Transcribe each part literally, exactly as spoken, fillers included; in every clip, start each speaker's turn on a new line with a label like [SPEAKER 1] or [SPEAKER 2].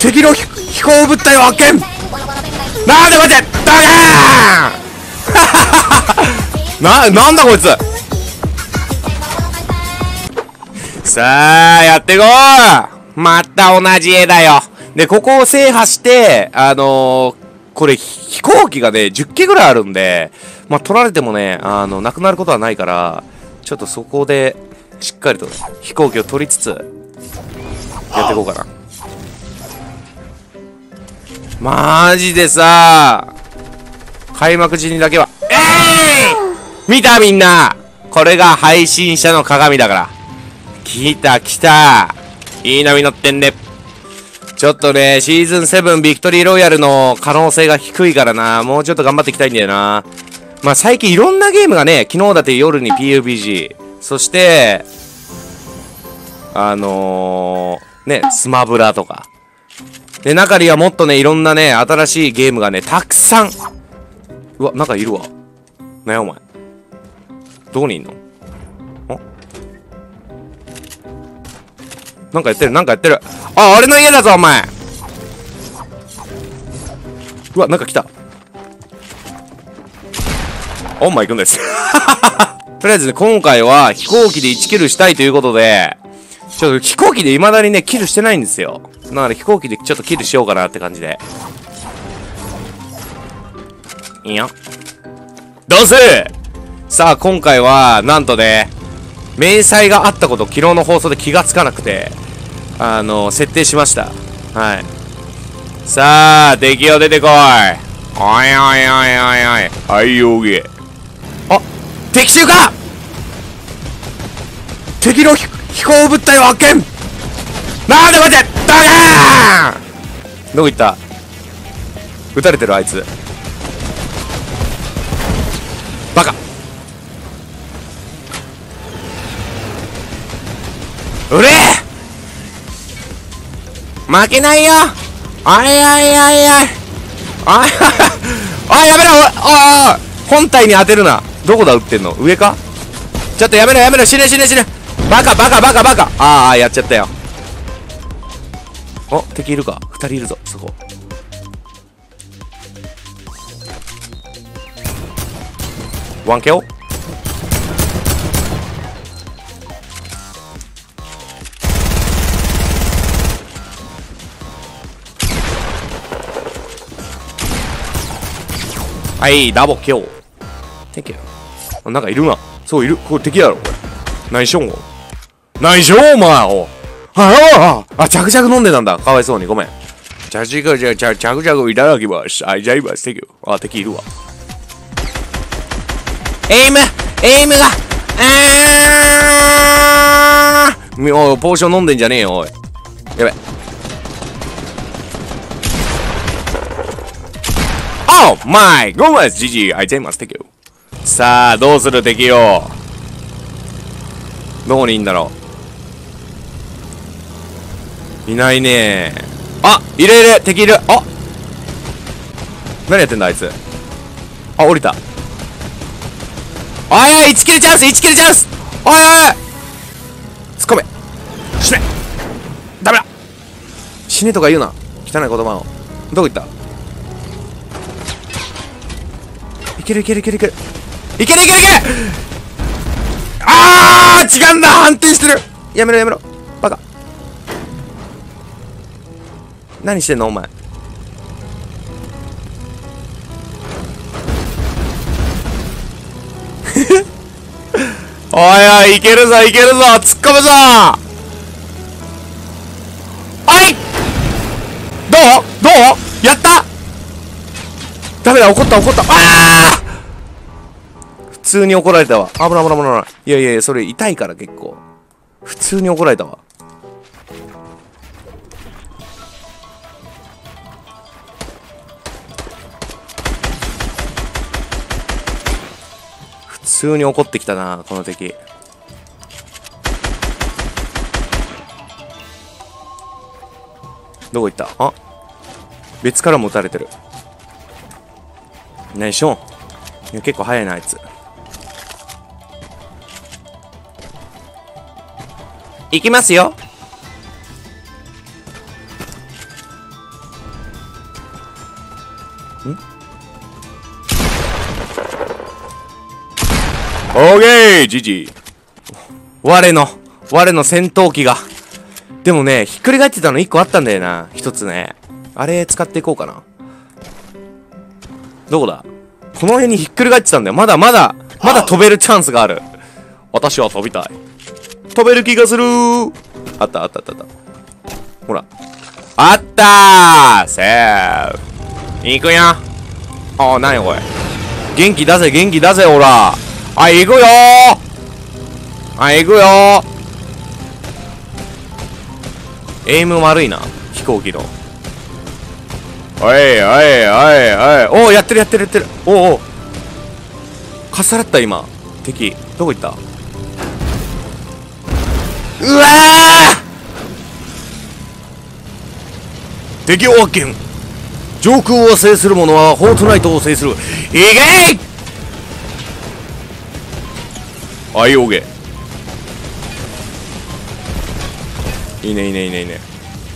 [SPEAKER 1] 敵の飛行物体を発見。なんで待ってダメーな、なんだこいつ。さあやっていこう。また同じ絵だよ。でここを制覇してあのー、これ飛行機がねじゅっけいぐらいあるんで、まあ取られてもねあのなくなることはないから、ちょっとそこでしっかりと飛行機を取りつつやっていこうかな。マジでさ、開幕時にだけはえー、見たみんな、これが配信者の鏡だから。来た来た、いい波乗ってんね。ちょっとねシーズンセブンビクトリーロイヤルの可能性が低いからな、もうちょっと頑張っていきたいんだよな。まあ最近いろんなゲームがね、昨日だって夜に ピーユービージー、そしてあのー、ねスマブラとかで、中にはもっとねいろんなね新しいゲームがねたくさん。うわ、なんかいるわ。なんやお前、どこにいんの。あ、なんかやってる、なんかやってる。あ、俺の家だぞお前。うわ、なんか来た。オンマイくんですとりあえずね今回は飛行機でいちキルしたいということで、ちょっと飛行機で未だにねキルしてないんですよ。だから飛行機でちょっとキルしようかなって感じで。いいよどうする。さあ今回はなんとね明細があったこと昨日の放送で気がつかなくて、あの設定しました。はい。さあ敵を出てこい。おいおいおいおいおい、はいおげ。あ、敵中か。敵の飛行物体を発見。なんで待ってダメー。どこ行った。撃たれてるあいつ。バカ。うれー、負けないよ。あいあいあいあいあいあい、やめろ。ああ、本体に当てるな。どこだ撃ってんの、上か。ちょっとやめろやめろ、死ね死ね死ね。バカバカバカバカ。ああやっちゃったよ。お、敵いるか。ふたりいるぞそこ。ワンケオ。はい、ダボケオ。敵や。なんかいるな。そういる。これ敵やろこれ。何しよんご。何しようお前。おあああ、着々飲んでたんだ。かわいそうにごめん。着々じゃ着着々いただきます。あ、じゃあ今敵よ。あ、敵いるわ。エイムエイムがあー、おいポーション飲んでんじゃねえよおい。やべ。おうマイゴーマスジジイあいちゃいます敵よ。さあどうする敵よ。どこにいんだろう。いないねー。あ、いるいる敵いる。あ、何やってんだあいつ。あ、降りた。おいおい、いちキルチャンスいちキルチャンス。おいおい突っ込め。死ね。ダメだ。死ねとか言うな、汚い言葉を。どこ行った。いけるいけるいけるいけるいけるいけるいける。あー、違うんだ、反転してる。やめろやめろバカ。何してんのお前。おいおい、いけるぞいけるぞ、突っ込むぞ。おい、どうどうやった。ダメだ、怒った怒った。ああ、普通に怒られたわ。危ない危ない危ない。いやいやいや、それ痛いから結構。普通に怒られたわ。普通に怒ってきたなこの敵。どこ行った。あ、別からも撃たれてる。何しょん。いや結構早いなあいつ。行きますよ。 オーケージジ我の我の戦闘機が。でもね、ひっくり返ってたのいっこあったんだよな。ひとつね。あれ使っていこうかな。どこだ？この辺にひっくり返ってたんだよ。まだまだまだ飛べるチャンスがある。私は飛びたい。飛べる気がするー。あったあったあったあった。ほら。あったー。せー。行くやん。あ、なにこれ。元気出せ、元気出せ、ほら。あ、行くよー。あ、行くよー。エイム悪いな。飛行機の。おいおいおいおい。おー、やってるやってるやってる。おーおー。かっさらった、今。敵。どこ行った？うわー！敵を発見。上空を制する者はフォートナイトを制する。いけい！あいおげ。いいねいいねいいねいいね。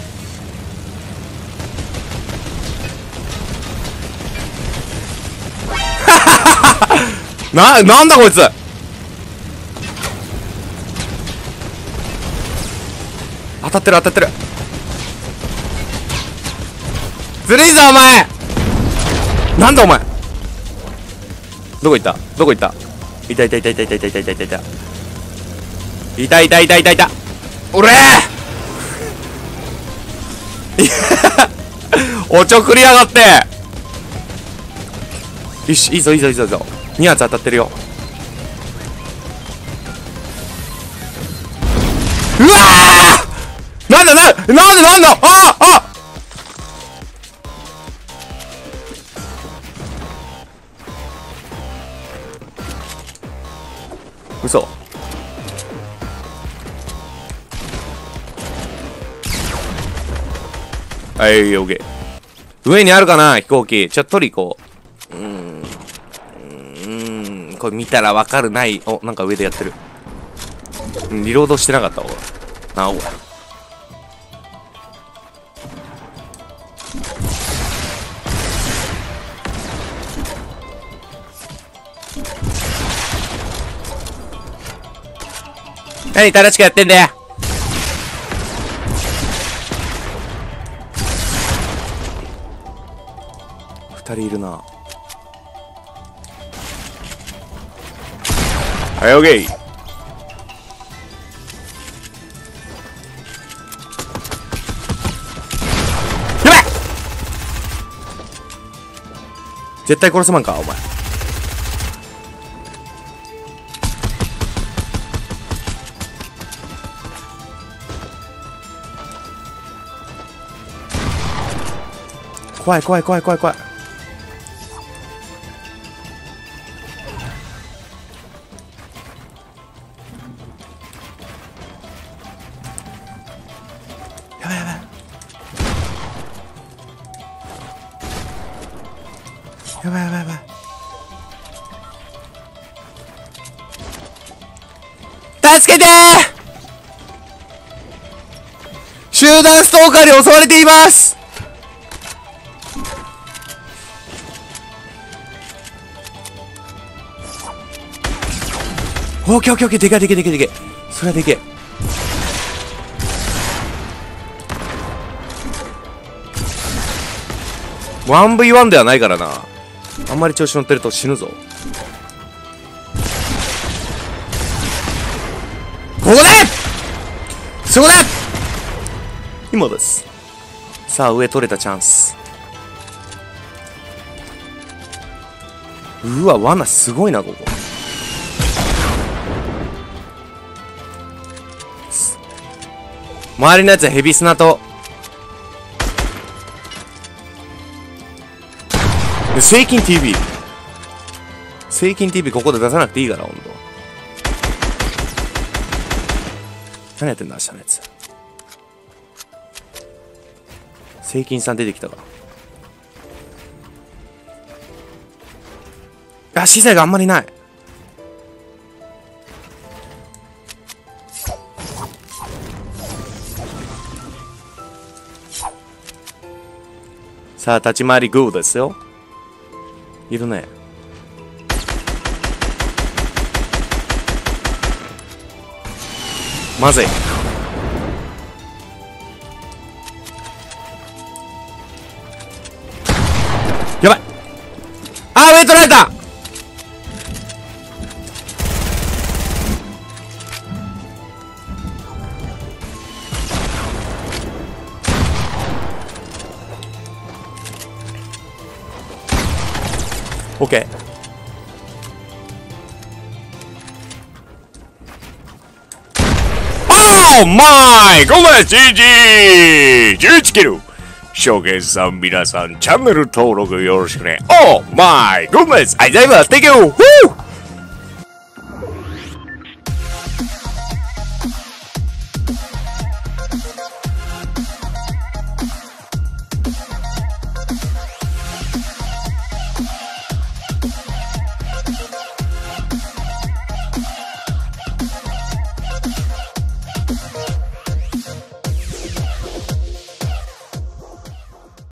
[SPEAKER 1] な、なんだこいつ。当たってる当たってる。ずるいぞお前。なんだお前。どこ行ったどこ行った。いたいたいたいたいたいたいたいたいたいたいたいたいたいたいた。おれーおちょくりやがって。よし、いいぞいいぞいいぞいいぞ。に発当たってるよ。うわー、なんだな、なんでなんだ。ああ嘘。はい、オッケー。上にあるかな飛行機。ちょっと取り行こう。うーん。うーん。これ見たらわかるない。お、なんか上でやってる。うん、リロードしてなかったわ。なお。何正しくやってんだよ。二人いるな。はい、オッケー。やべっ、絶対殺すまんかお前。怖い怖い怖い怖い怖い。やばいやばいやばいやばいやばい。助けてー。集団ストーカーに襲われています。オッケーオッケーオッケー。でかいでけでけでけ。それはでけ。ワンブイワン ではないからな。あんまり調子乗ってると死ぬぞ。ここでそこで今です。さあ上取れたチャンス。うわ罠すごいなここ。周りのやつはヘビスナとセイキン ティーブイ セイキン ティーブイ ここで出さなくていいからほんと。何やってんだ明日のやつ。セイキンさん出てきたか。あ、資材があんまりない。さあ立ち回りグーですよ。 いるね。まずい。やばい。あー、上取られた。オッケー。オーマイゴメス ジージー じゅういちキル。証券さん皆さんチャンネル登録よろしくね。オーマイゴメスありがとうございます。 Thank you。